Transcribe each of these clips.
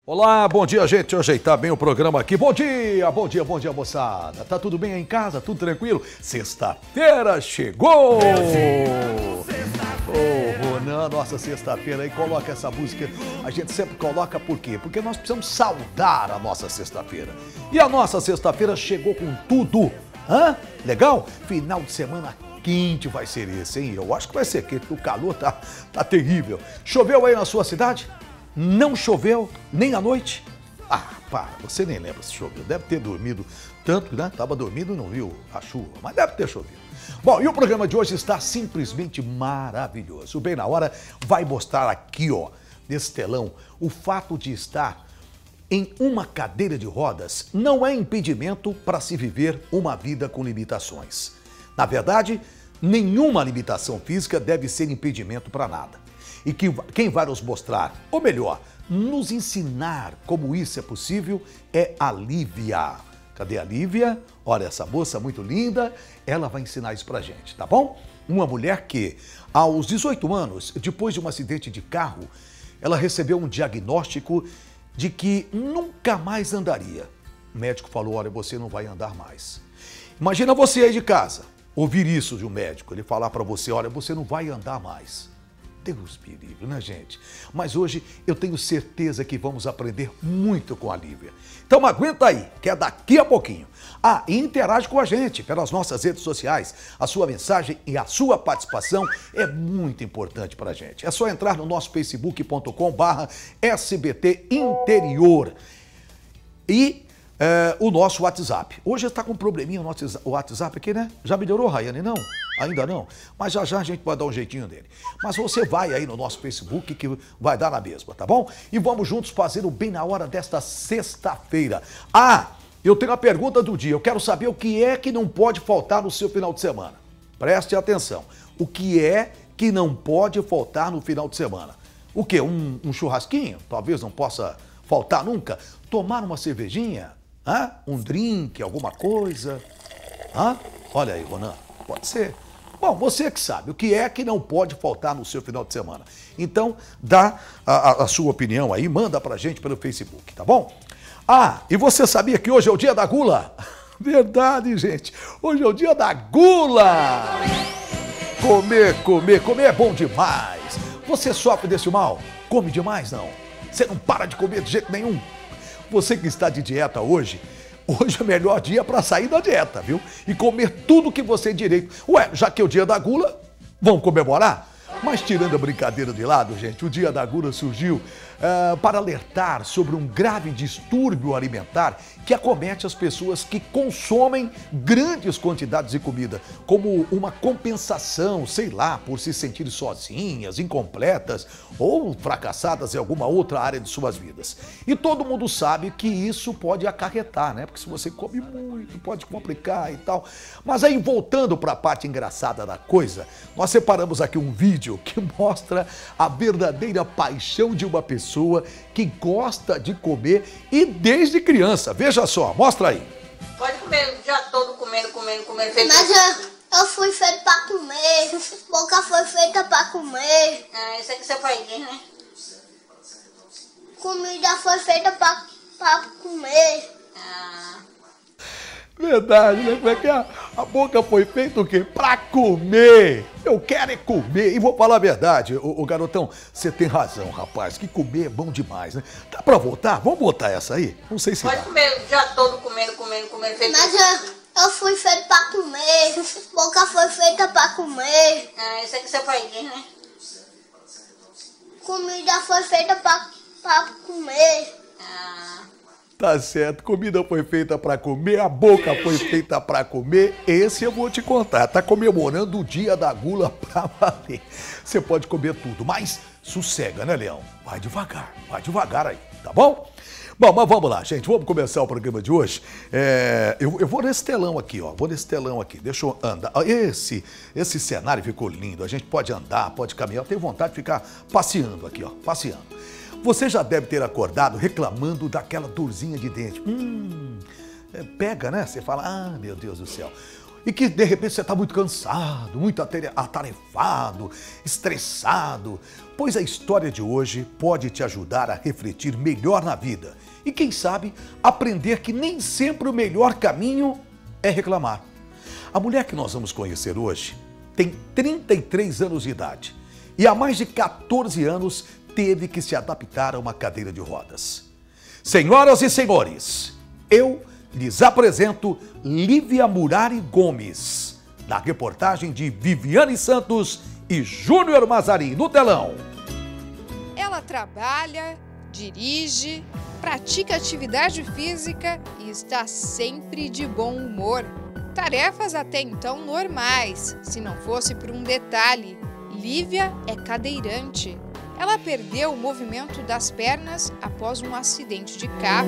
Olá, bom dia, gente. Deixa eu ajeitar bem o programa aqui. Bom dia, bom dia, bom dia, moçada. Tá tudo bem aí em casa? Tudo tranquilo? Sexta-feira chegou! Ô, Ronan, nossa sexta-feira aí, coloca essa música. A gente sempre coloca por quê? Porque nós precisamos saudar a nossa sexta-feira. E a nossa sexta-feira chegou com tudo. Hã? Legal? Final de semana quente vai ser esse, hein? Eu acho que vai ser quente, porque o calor tá terrível. Choveu aí na sua cidade? Não choveu nem à noite? Ah, para, você nem lembra se choveu. Deve ter dormido tanto, né? Tava dormindo e não viu a chuva, mas deve ter chovido. Bom, e o programa de hoje está simplesmente maravilhoso. O Bem na Hora vai mostrar aqui, ó, nesse telão, o fato de estar em uma cadeira de rodas não é impedimento para se viver uma vida com limitações. Na verdade, nenhuma limitação física deve ser impedimento para nada. E quem vai nos mostrar, ou melhor, nos ensinar como isso é possível, é a Lívia. Cadê a Lívia? Olha, essa moça muito linda, ela vai ensinar isso pra gente, tá bom? Uma mulher que, aos 18 anos, depois de um acidente de carro, ela recebeu um diagnóstico de que nunca mais andaria. O médico falou, olha, você não vai andar mais. Imagina você aí de casa, ouvir isso de um médico, ele falar pra você, olha, você não vai andar mais. Deus me livre, né, gente? Mas hoje eu tenho certeza que vamos aprender muito com a Lívia. Então aguenta aí, que é daqui a pouquinho. Ah, e interage com a gente pelas nossas redes sociais. A sua mensagem e a sua participação é muito importante pra gente. É só entrar no nosso facebook.com/SBT Interior e o nosso WhatsApp. Hoje está com um probleminha o nosso WhatsApp aqui, né? Já melhorou, Rayane? Não? Ainda não? Mas já a gente vai dar um jeitinho dele. Mas você vai aí no nosso Facebook que vai dar na mesma, tá bom? E vamos juntos fazer o Bem na Hora desta sexta-feira. Ah, eu tenho a pergunta do dia. Eu quero saber o que é que não pode faltar no seu final de semana. Preste atenção. O que é que não pode faltar no final de semana? O quê? Um churrasquinho? Talvez não possa faltar nunca. Tomar uma cervejinha? Hã? Um drink, alguma coisa? Hã? Olha aí, Ronan, pode ser. Bom, você que sabe o que é que não pode faltar no seu final de semana. Então, dá a sua opinião aí, manda pra gente pelo Facebook, tá bom? Ah, e você sabia que hoje é o dia da gula? Verdade, gente. Hoje é o dia da gula. Comer é bom demais. Você sofre desse mal? Come demais, não? Você não para de comer de jeito nenhum? Você que está de dieta hoje é o melhor dia para sair da dieta, viu? E comer tudo que você tem direito. Ué, já que é o dia da gula, vamos comemorar? Mas tirando a brincadeira de lado, gente, o dia da gula surgiu para alertar sobre um grave distúrbio alimentar que acomete as pessoas que consomem grandes quantidades de comida, como uma compensação, sei lá, por se sentirem sozinhas, incompletas ou fracassadas em alguma outra área de suas vidas. E todo mundo sabe que isso pode acarretar, né? Porque se você come muito, pode complicar e tal. Mas aí, voltando para a parte engraçada da coisa, nós separamos aqui um vídeo que mostra a verdadeira paixão de uma pessoa que gosta de comer e desde criança. Veja só, mostra aí. Pode comer o dia todo comendo. Mas eu fui feito pra comer, boca foi feita pra comer. Ah, isso aqui é seu pai diz, né? Comida foi feita pra comer. Ah. Verdade, né? Como é que é? A boca foi feita o quê? Pra comer. Eu quero é comer. E vou falar a verdade, ô garotão, você tem razão, rapaz, que comer é bom demais, né? Dá pra voltar? Vamos botar essa aí? Não sei se Pode é. dá. comer o dia todo comendo. Mas eu fui feito pra comer, boca foi feita pra comer. Ah, isso aqui é seu pai diz, né? Comida foi feita pra comer. Ah. Tá certo, comida foi feita pra comer, a boca foi feita pra comer. Esse eu vou te contar, tá comemorando o dia da gula pra valer. Você pode comer tudo, mas sossega, né, Leão? Vai devagar aí, tá bom? Bom, mas vamos lá, gente, vamos começar o programa de hoje. Eu vou nesse telão aqui, ó, deixa eu andar. Esse cenário ficou lindo, a gente pode andar, pode caminhar, eu tenho vontade de ficar passeando aqui, ó, passeando. Você já deve ter acordado reclamando daquela dorzinha de dente. Pega, né? Você fala, ah, meu Deus do céu. e que de repente você está muito cansado, muito atarefado, estressado, pois a história de hoje pode te ajudar a refletir melhor na vida e, quem sabe, aprender que nem sempre o melhor caminho é reclamar. A mulher que nós vamos conhecer hoje tem 33 anos de idade e há mais de 14 anos teve que se adaptar a uma cadeira de rodas. Senhoras e senhores, eu lhes apresento Lívia Murari Gomes, na reportagem de Viviane Santos e Júnior Mazarin, no telão. Ela trabalha, dirige, pratica atividade física e está sempre de bom humor. Tarefas até então normais, se não fosse por um detalhe: Lívia é cadeirante. Ela perdeu o movimento das pernas após um acidente de carro.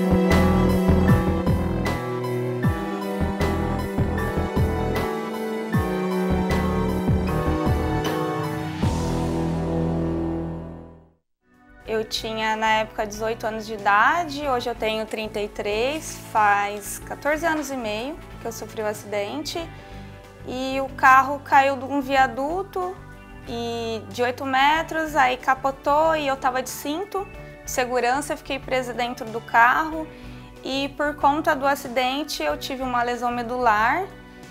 Eu tinha, na época, 18 anos de idade, hoje eu tenho 33, faz 14 anos e meio que eu sofri um acidente e o carro caiu de um viaduto de 8 metros, aí capotou e eu estava de cinto de segurança, fiquei presa dentro do carro e por conta do acidente eu tive uma lesão medular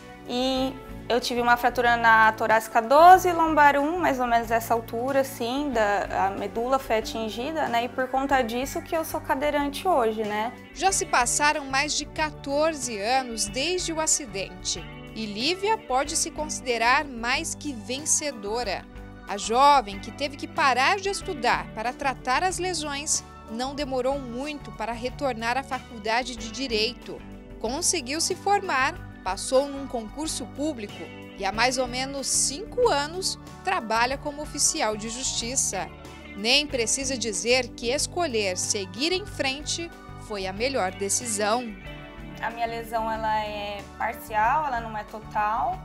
e eu tive uma fratura na torácica 12 e lombar 1, mais ou menos essa altura, assim, a medula foi atingida, né? E por conta disso que eu sou cadeirante hoje, né? Já se passaram mais de 14 anos desde o acidente e Lívia pode se considerar mais que vencedora. A jovem, que teve que parar de estudar para tratar as lesões, não demorou muito para retornar à faculdade de Direito. Conseguiu se formar, passou num concurso público e há mais ou menos 5 anos trabalha como oficial de justiça. Nem precisa dizer que escolher seguir em frente foi a melhor decisão. A minha lesão ela é parcial, ela não é total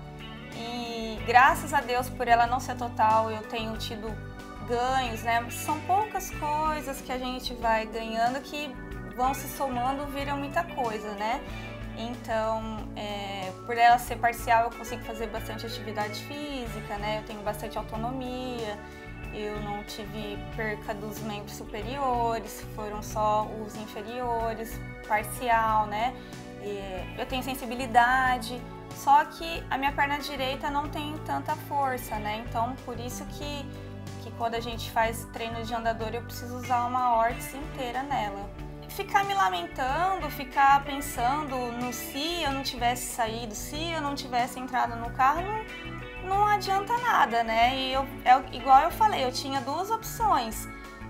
e graças a Deus por ela não ser total eu tenho tido ganhos, né? São poucas coisas que a gente vai ganhando que vão se somando, viram muita coisa, né? Então, por ela ser parcial, eu consigo fazer bastante atividade física, né? Eu tenho bastante autonomia, eu não tive perca dos membros superiores, foram só os inferiores, parcial, né? Eu tenho sensibilidade, só que a minha perna direita não tem tanta força, né? Então, por isso que quando a gente faz treino de andador, eu preciso usar uma órtese inteira nela. Ficar me lamentando, ficar pensando no se eu não tivesse saído, se eu não tivesse entrado no carro, não adianta nada, né? E igual eu falei, eu tinha 2 opções.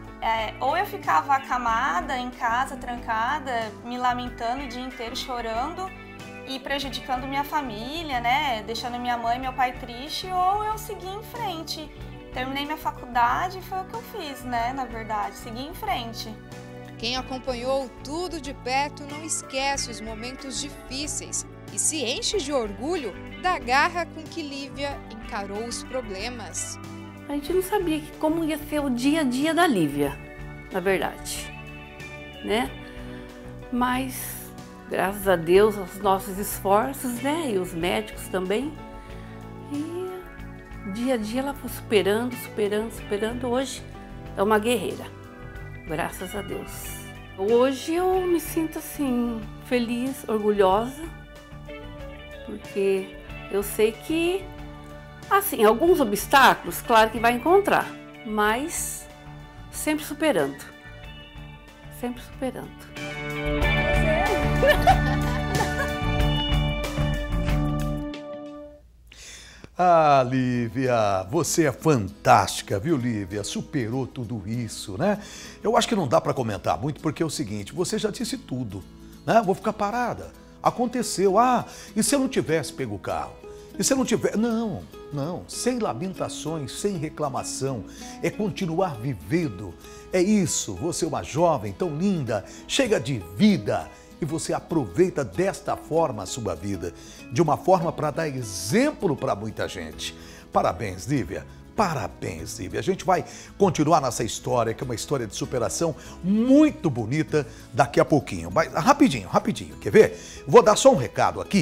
Ou eu ficava acamada em casa, trancada, me lamentando o dia inteiro, chorando e prejudicando minha família, né? Deixando minha mãe e meu pai triste, ou eu segui em frente. Terminei minha faculdade e foi o que eu fiz, né? Na verdade, segui em frente. Quem acompanhou tudo de perto não esquece os momentos difíceis e se enche de orgulho da garra com que Lívia encarou os problemas. A gente não sabia como ia ser o dia a dia da Lívia, na verdade, né? Mas, graças a Deus, aos nossos esforços, né? E os médicos também. E dia a dia ela foi superando. Hoje é uma guerreira. Graças a Deus. Hoje eu me sinto assim, feliz, orgulhosa, porque eu sei que, assim, alguns obstáculos, claro que vai encontrar, mas sempre superando. Sempre superando. Ah, Lívia, você é fantástica, viu, Lívia? Superou tudo isso, né? Eu acho que não dá para comentar muito, porque é o seguinte, você já disse tudo, né? Vou ficar parada. Aconteceu. Ah, e se eu não tivesse pego o carro? E se eu não tiver... Não, sem lamentações, sem reclamação. É continuar vivendo. É isso, você é uma jovem tão linda, cheia de vida. E você aproveita desta forma a sua vida, de uma forma para dar exemplo para muita gente. Parabéns, Lívia. Parabéns, Lívia. A gente vai continuar nessa história, que é uma história de superação muito bonita, daqui a pouquinho. Mas rapidinho, quer ver? Vou dar só um recado aqui.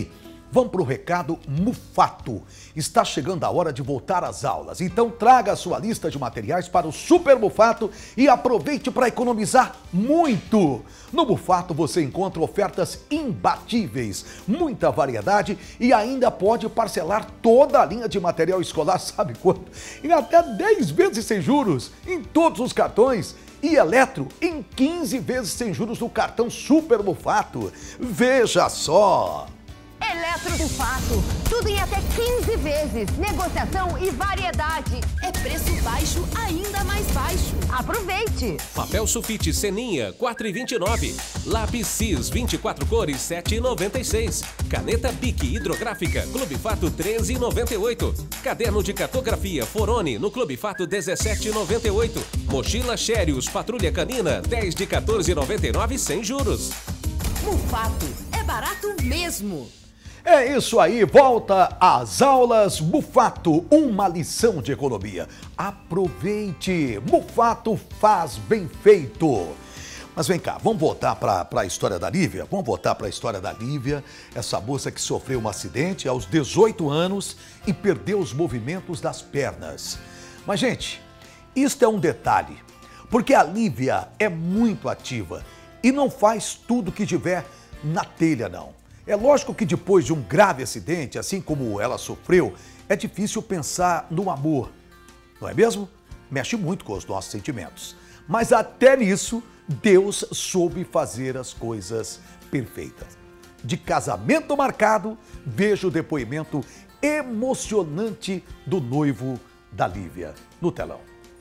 Vamos para o recado Mufato. Está chegando a hora de voltar às aulas, então traga a sua lista de materiais para o Super Mufato e aproveite para economizar muito. No Mufato você encontra ofertas imbatíveis, muita variedade e ainda pode parcelar toda a linha de material escolar, sabe quanto? Em até 10 vezes sem juros em todos os cartões. E eletro em 15 vezes sem juros no cartão Super Mufato. Veja só! Eletro do Fato, tudo em até 15 vezes, negociação e variedade. É preço baixo, ainda mais baixo. Aproveite! Papel sulfite Seninha, 4,29. Lápis Cis, 24 cores, 7,96. Caneta Bic hidrográfica, Clube Fato, 13,98. Caderno de cartografia Forone, no Clube Fato, 17,98. Mochila Xérios Patrulha Canina, 10 de 14,99 sem juros. Mufato, é barato mesmo. É isso aí, volta às aulas Mufato, uma lição de economia. Aproveite, Mufato faz bem feito. Mas vem cá, vamos voltar para a história da Lívia? Vamos voltar para a história da Lívia, essa moça que sofreu um acidente aos 18 anos e perdeu os movimentos das pernas. Mas, gente, isto é um detalhe, porque a Lívia é muito ativa e não faz tudo que tiver na telha, não. É lógico que depois de um grave acidente, assim como ela sofreu, é difícil pensar no amor, não é mesmo? Mexe muito com os nossos sentimentos. Mas até nisso, Deus soube fazer as coisas perfeitas. De casamento marcado, vejo o depoimento emocionante do noivo da Lívia no telão.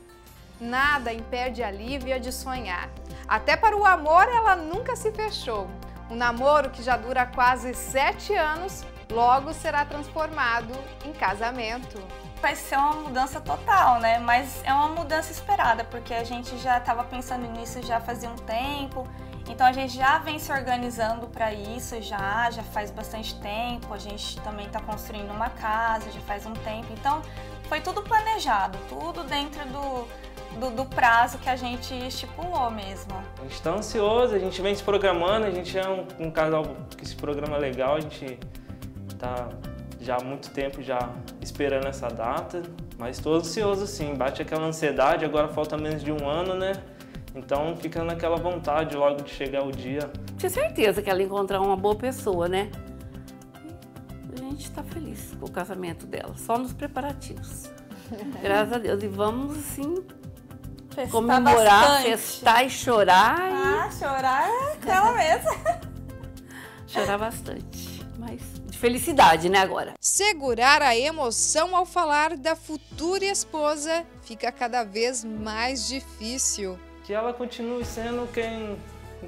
Nada impede a Lívia de sonhar. Até para o amor ela nunca se fechou. Um namoro que já dura quase 7 anos, logo será transformado em casamento. Vai ser uma mudança total, né? Mas é uma mudança esperada, porque a gente já estava pensando nisso já fazia um tempo. Então a gente já vem se organizando para isso, já faz bastante tempo. A gente também está construindo uma casa, já faz um tempo. Então foi tudo planejado, tudo dentro do prazo que a gente estipulou mesmo. A gente está ansioso, a gente vem se programando, a gente é um casal que se programa legal, a gente está já há muito tempo já esperando essa data, mas estou ansioso sim, bate aquela ansiedade, agora falta menos de um ano, né? Então fica naquela vontade logo de chegar o dia. Tinha certeza que ela ia encontrar uma boa pessoa, né? E a gente está feliz com o casamento dela, só nos preparativos. Graças a Deus. E vamos, assim, Festar comemorar, bastante. festar e chorar. Ah, chorar é aquela mesmo. Chorar bastante, mas de felicidade, né, agora? Segurar a emoção ao falar da futura esposa fica cada vez mais difícil. Que ela continue sendo quem...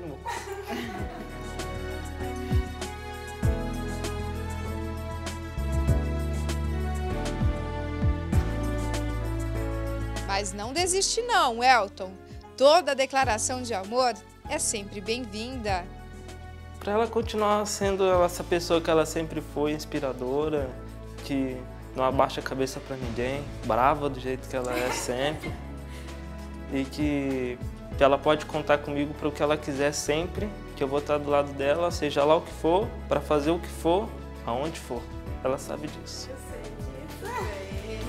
Mas não desiste não, Elton. Toda declaração de amor é sempre bem-vinda. Para ela continuar sendo essa pessoa que ela sempre foi, inspiradora, que não abaixa a cabeça para ninguém, brava do jeito que ela é sempre. E que ela pode contar comigo para o que ela quiser sempre, que eu vou estar do lado dela, seja lá o que for, para fazer o que for, aonde for. Ela sabe disso. Eu sei disso.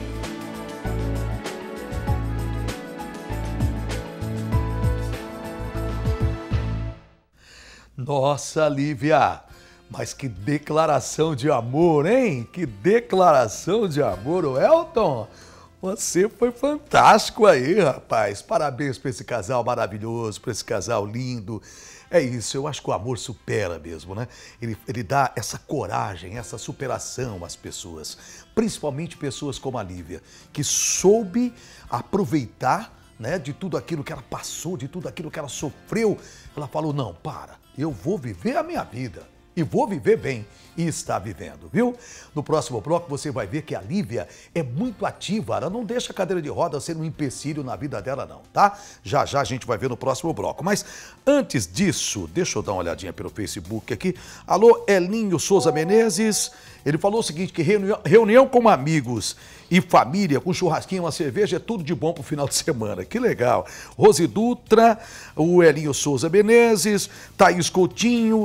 Nossa, Lívia, mas que declaração de amor, hein? Que declaração de amor, ô Elton. Você foi fantástico aí, rapaz. Parabéns para esse casal maravilhoso, para esse casal lindo. É isso, eu acho que o amor supera mesmo, né? Ele dá essa coragem, essa superação às pessoas. Principalmente pessoas como a Lívia, que soube aproveitar, né, de tudo aquilo que ela passou, de tudo aquilo que ela sofreu. Ela falou, não, eu vou viver a minha vida. E vou viver bem. E está vivendo, viu? No próximo bloco você vai ver que a Lívia é muito ativa. Ela não deixa a cadeira de roda ser um empecilho na vida dela não, tá? Já já a gente vai ver no próximo bloco. Mas antes disso, deixa eu dar uma olhadinha pelo Facebook aqui. Alô, Elinho Souza Menezes. Ele falou o seguinte, que reunião com amigos e família, com churrasquinho, uma cerveja, é tudo de bom pro final de semana. Que legal. Rose Dutra, o Elinho Souza Menezes, Thaís Coutinho,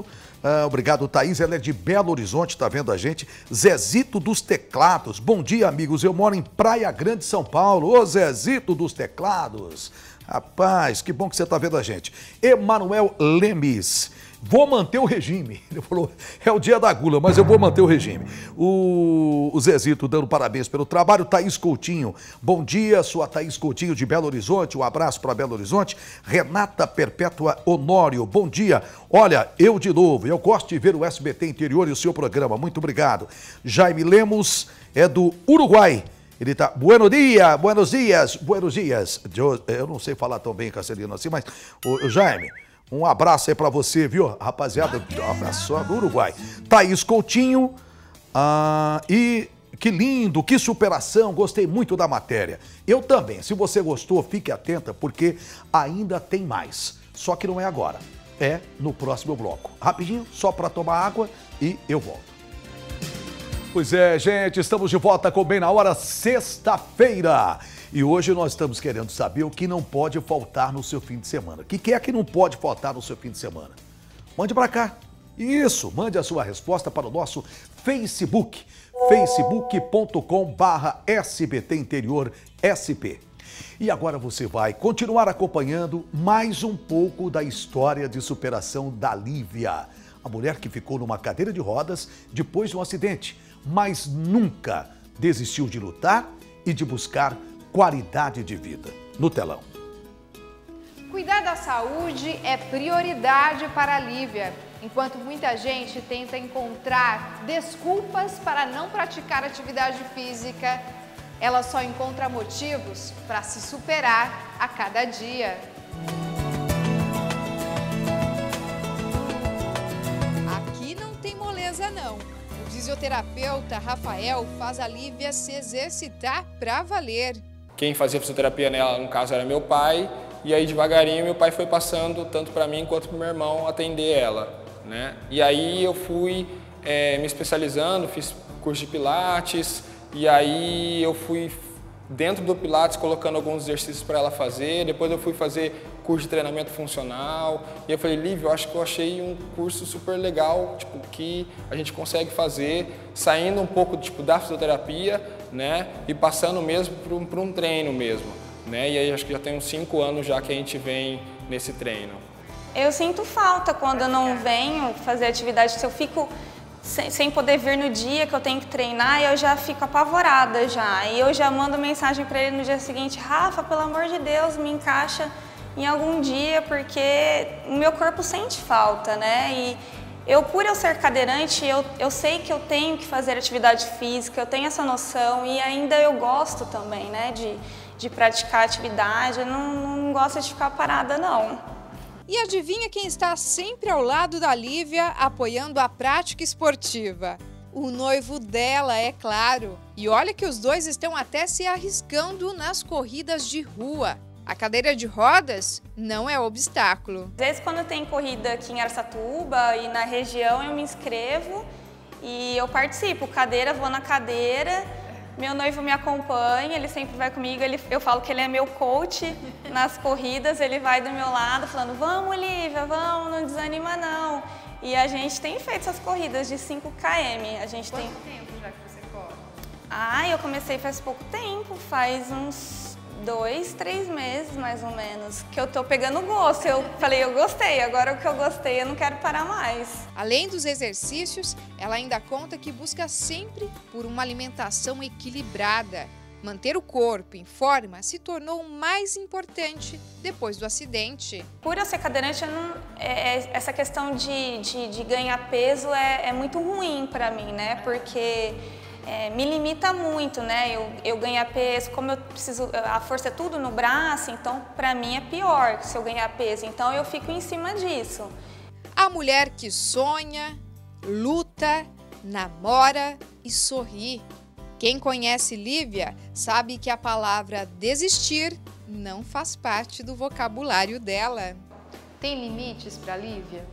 Obrigado, Thaís. Ela é de Belo Horizonte, tá vendo a gente? Zezito dos Teclados. Bom dia, amigos. Eu moro em Praia Grande, São Paulo. Ô, Zezito dos Teclados. Rapaz, que bom que você tá vendo a gente. Emanuel Lemes. Vou manter o regime. Ele falou, é o dia da gula, mas eu vou manter o regime. O Zezito dando parabéns pelo trabalho. Thaís Coutinho, bom dia, sou a Thaís Coutinho de Belo Horizonte, um abraço para Belo Horizonte. Renata Perpétua Honório, bom dia. Olha, eu de novo, eu gosto de ver o SBT Interior e o seu programa, muito obrigado. Jaime Lemos é do Uruguai. Ele tá, buenos dias. Eu não sei falar tão bem castelhano assim, mas, o Jaime, um abraço aí pra você, viu, rapaziada, só do Uruguai. Thaís Coutinho, e que lindo, que superação, gostei muito da matéria. Eu também, se você gostou, fique atenta, porque ainda tem mais. Só que não é agora, é no próximo bloco. Rapidinho, só pra tomar água e eu volto. Pois é, gente, estamos de volta com Bem na Hora, sexta-feira. E hoje nós estamos querendo saber o que não pode faltar no seu fim de semana. O que é que não pode faltar no seu fim de semana? Mande para cá. Isso, mande a sua resposta para o nosso Facebook, facebook.com/SBT Interior SP. E agora você vai continuar acompanhando mais um pouco da história de superação da Lívia, a mulher que ficou numa cadeira de rodas depois de um acidente, mas nunca desistiu de lutar e de buscar qualidade de vida. No telão. Cuidar da saúde é prioridade para a Lívia, enquanto muita gente tenta encontrar desculpas para não praticar atividade física, ela só encontra motivos para se superar a cada dia. Aqui não tem moleza não. O fisioterapeuta Rafael faz a Lívia se exercitar para valer. Quem fazia fisioterapia nela, no caso, era meu pai, e aí devagarinho meu pai foi passando, tanto para mim quanto para o meu irmão, atender ela, né? E aí eu fui me especializando, fiz curso de Pilates, e aí eu fui dentro do Pilates colocando alguns exercícios para ela fazer, depois eu fui fazer curso de treinamento funcional, e eu falei, Lívia, eu acho que eu achei um curso super legal, tipo, que a gente consegue fazer, saindo um pouco tipo, da fisioterapia, né, e passando mesmo para um treino mesmo, né, e aí acho que já tem uns 5 anos já que a gente vem nesse treino. Eu sinto falta quando eu não venho fazer atividade, se eu fico sem poder vir no dia que eu tenho que treinar, eu já fico apavorada já, e eu já mando mensagem para ele no dia seguinte, Rafa, pelo amor de Deus, me encaixa em algum dia, porque o meu corpo sente falta, né, e por eu ser cadeirante, eu sei que eu tenho que fazer atividade física, eu tenho essa noção e ainda eu gosto também, né, de praticar atividade, eu não gosto de ficar parada, não. E adivinha quem está sempre ao lado da Lívia, apoiando a prática esportiva? O noivo dela, é claro. E olha que os dois estão até se arriscando nas corridas de rua. A cadeira de rodas não é obstáculo. Às vezes quando tem corrida aqui em Araçatuba e na região eu me inscrevo e eu participo. Cadeira, vou na cadeira, meu noivo me acompanha, ele sempre vai comigo, eu falo que ele é meu coach nas corridas, ele vai do meu lado falando, vamos Lívia, vamos, não desanima não. E a gente tem feito essas corridas de 5 km. A gente Quanto tempo já que você corre? Eu comecei faz pouco tempo, faz uns 2, 3 meses mais ou menos, que eu tô pegando gosto. Eu falei, eu gostei, agora o que eu gostei eu não quero parar mais. Além dos exercícios, ela ainda conta que busca sempre por uma alimentação equilibrada. Manter o corpo em forma se tornou o mais importante depois do acidente. Por eu ser cadeirante, essa questão de ganhar peso é muito ruim para mim, né? Porque me limita muito, né? Eu ganhar peso, como eu preciso, a força é tudo no braço, então para mim é pior se eu ganhar peso. Então eu fico em cima disso. A mulher que sonha, luta, namora e sorri. Quem conhece Lívia sabe que a palavra desistir não faz parte do vocabulário dela. Tem limites para Lívia?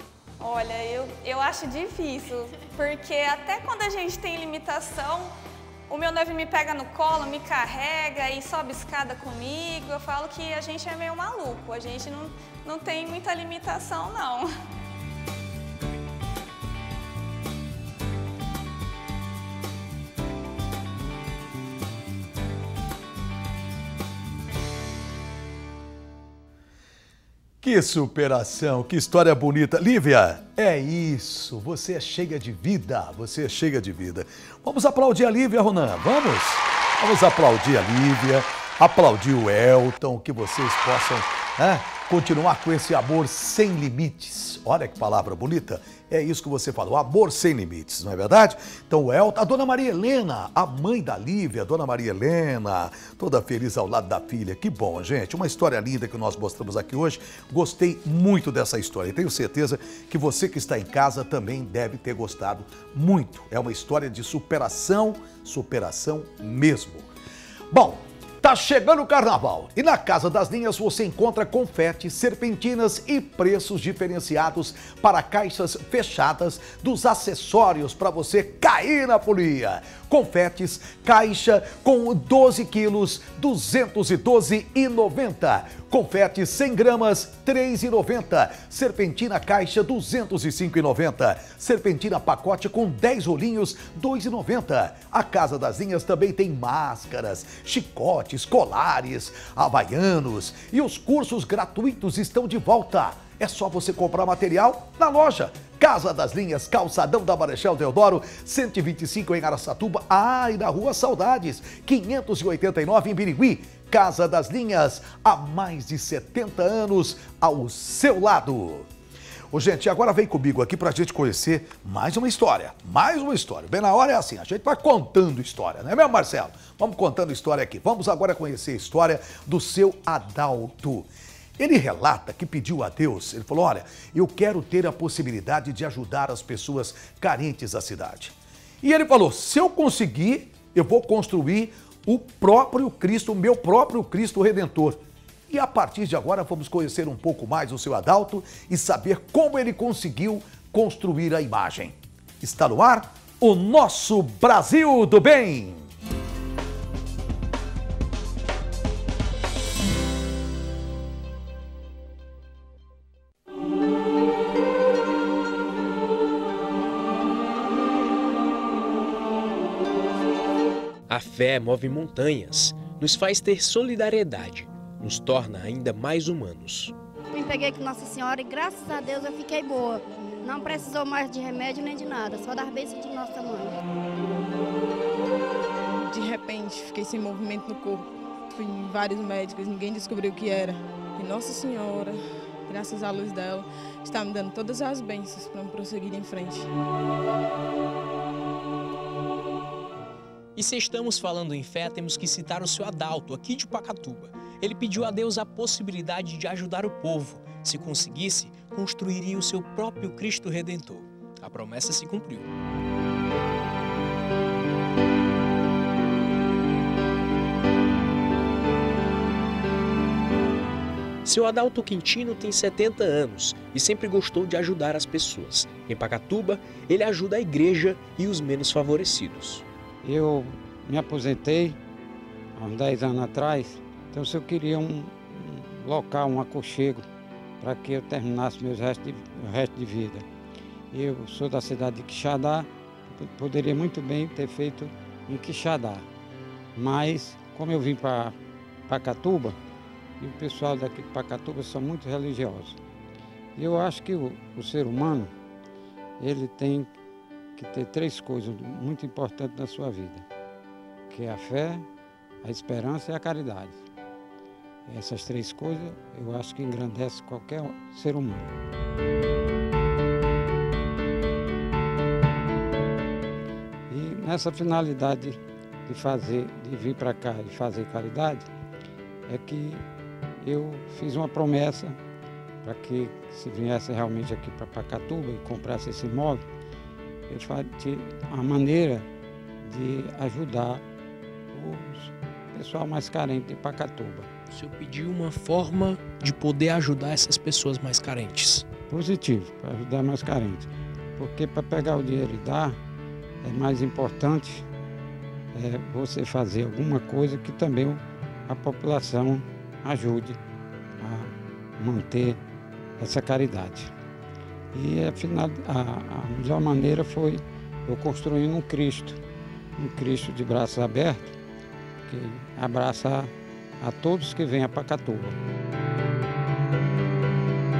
Olha, eu acho difícil, porque até quando a gente tem limitação, o meu noivo me pega no colo, me carrega e sobe escada comigo. Eu falo que a gente é meio maluco, a gente não tem muita limitação, não. Que superação, que história bonita. Lívia, é isso, você é cheia de vida, você é cheia de vida. Vamos aplaudir a Lívia, Ronan, vamos? Vamos aplaudir a Lívia, aplaudir o Elton, que vocês possam continuar com esse amor sem limites. Olha que palavra bonita. É isso que você falou, amor sem limites, não é verdade? Então o Elton, a dona Maria Helena, a mãe da Lívia, a dona Maria Helena, toda feliz ao lado da filha. Que bom, gente. Uma história linda que nós mostramos aqui hoje. Gostei muito dessa história e tenho certeza que você que está em casa também deve ter gostado muito. É uma história de superação, superação mesmo. Bom, tá chegando o carnaval e na Casa das Linhas você encontra confetes, serpentinas e preços diferenciados para caixas fechadas dos acessórios para você cair na folia. Confetes, caixa com 12 quilos, R$ 212,90. Confetes 100 gramas, R$ 3,90. Serpentina caixa, R$ 205,90. Serpentina pacote com 10 rolinhos, R$ 2,90. A Casa das Linhas também tem máscaras, chicotes, colares, havaianos e os cursos gratuitos estão de volta. É só você comprar material na loja. Casa das Linhas, Calçadão da Marechal Deodoro, 125 em Araçatuba. E na Rua Saudades, 589 em Birigui. Casa das Linhas, há mais de 70 anos ao seu lado. Ô, gente, agora vem comigo aqui pra gente conhecer mais uma história. Mais uma história. Bem na hora é assim, a gente vai contando história, não é mesmo, Marcelo? Vamos contando história aqui. Vamos agora conhecer a história do seu Adalto. Ele relata que pediu a Deus, ele falou, olha, eu quero ter a possibilidade de ajudar as pessoas carentes da cidade. E ele falou, se eu conseguir, eu vou construir o próprio Cristo, o meu próprio Cristo Redentor. E a partir de agora vamos conhecer um pouco mais o seu Adalto e saber como ele conseguiu construir a imagem. Está no ar o nosso Brasil do Bem. A fé move montanhas, nos faz ter solidariedade, nos torna ainda mais humanos. Me peguei com Nossa Senhora e graças a Deus eu fiquei boa. Não precisou mais de remédio nem de nada, só das bênçãos de Nossa Mãe. De repente, fiquei sem movimento no corpo. Fui em vários médicos, ninguém descobriu o que era. E Nossa Senhora, graças à luz dela, está me dando todas as bênçãos para me prosseguir em frente. E se estamos falando em fé, temos que citar o seu Adalto, aqui de Pacatuba. Ele pediu a Deus a possibilidade de ajudar o povo. Se conseguisse, construiria o seu próprio Cristo Redentor. A promessa se cumpriu. Seu Adalto Quintino tem 70 anos e sempre gostou de ajudar as pessoas. Em Pacatuba, ele ajuda a igreja e os menos favorecidos. Eu me aposentei há uns 10 anos atrás, então se eu queria um local, um aconchego, para que eu terminasse o resto de vida. Eu sou da cidade de Quixadá, poderia muito bem ter feito em Quixadá, mas como eu vim para Pacatuba, e o pessoal daqui de Pacatuba são muito religiosos, eu acho que o ser humano, ele tem que ter 3 coisas muito importantes na sua vida, que é a fé, a esperança e a caridade. Essas 3 coisas eu acho que engrandece qualquer ser humano. E nessa finalidade de vir para cá e fazer caridade, é que eu fiz uma promessa para que se viesse realmente aqui para Pacatuba e comprasse esse imóvel, eu faço a maneira de ajudar o pessoal mais carente de Pacatuba. O senhor pediu uma forma de poder ajudar essas pessoas mais carentes? Positivo, para ajudar mais carentes. Porque para pegar o dinheiro e dar, é mais importante você fazer alguma coisa que também a população ajude a manter essa caridade. E afinal, a melhor maneira foi eu construindo um Cristo de braços abertos, que abraça a todos que vêm a Pacatuba.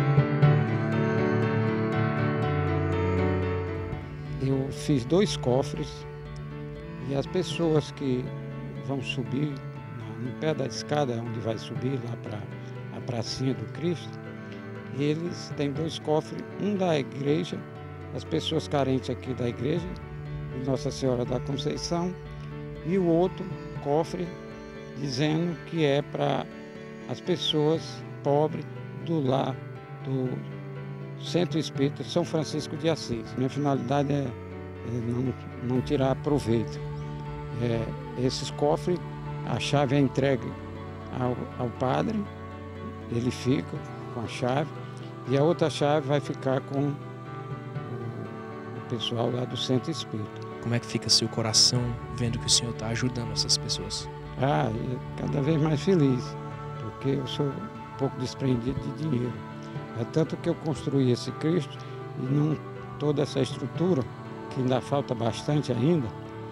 eu fiz 2 cofres e as pessoas que vão subir no pé da escada, onde vai subir lá para a pracinha do Cristo, eles têm 2 cofres, um da igreja, as pessoas carentes aqui da igreja, de Nossa Senhora da Conceição, e o outro cofre dizendo que é para as pessoas pobres do lar do Centro Espírita São Francisco de Assis. Minha finalidade é não tirar proveito. Esses cofres, a chave é entregue ao padre, ele fica com a chave, e a outra chave vai ficar com o pessoal lá do Centro Espírita. Como é que fica seu coração vendo que o Senhor está ajudando essas pessoas? Cada vez mais feliz, porque eu sou um pouco desprendido de dinheiro. É tanto que eu construí esse Cristo e não toda essa estrutura, que ainda falta bastante ainda,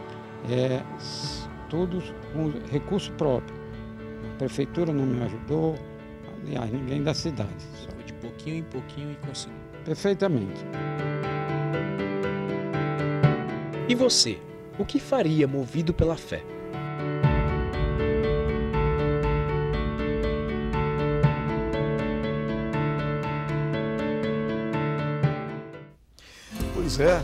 tudo com recurso próprio. A prefeitura não me ajudou, aliás, ninguém da cidade. Só de pouquinho em pouquinho e conseguiu. Perfeitamente. E você, o que faria movido pela fé? Pois é.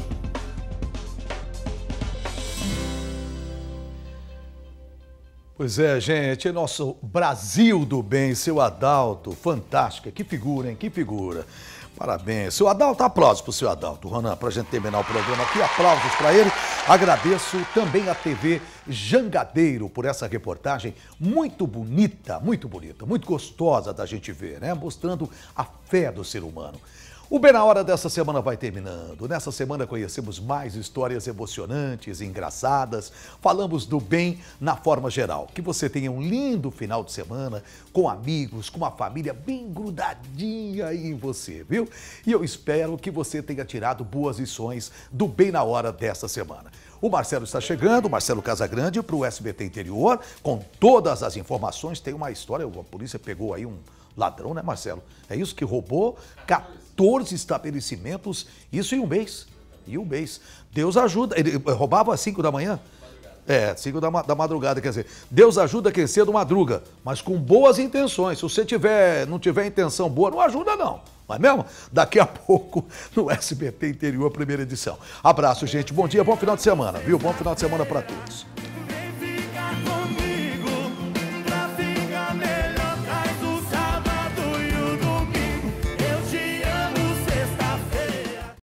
Pois é, gente, nosso Brasil do bem, seu Adalto, fantástica, que figura, hein, que figura. Parabéns. Seu Adalto, aplausos pro seu Adalto, Ronan, pra gente terminar o programa aqui, aplausos para ele. Agradeço também a TV Jangadeiro por essa reportagem muito bonita, muito gostosa da gente ver, né? Mostrando a fé do ser humano. O Bem na Hora dessa semana vai terminando. Nessa semana conhecemos mais histórias emocionantes e engraçadas. Falamos do bem na forma geral. Que você tenha um lindo final de semana com amigos, com uma família bem grudadinha aí em você, viu? E eu espero que você tenha tirado boas lições do Bem na Hora dessa semana. O Marcelo está chegando, o Marcelo Casagrande, para o SBT Interior, com todas as informações. Tem uma história, a polícia pegou aí um ladrão, né, Marcelo? É isso, que roubou 14 estabelecimentos, isso em um mês. Deus ajuda. Ele roubava às 5 da manhã? 5 da madrugada, quer dizer, Deus ajuda quem cedo madruga, mas com boas intenções. Se você não tiver intenção boa, não ajuda não. Não é mesmo? Daqui a pouco no SBT Interior, primeira edição. Abraço, gente. Bom dia, bom final de semana, viu? Bom final de semana para todos.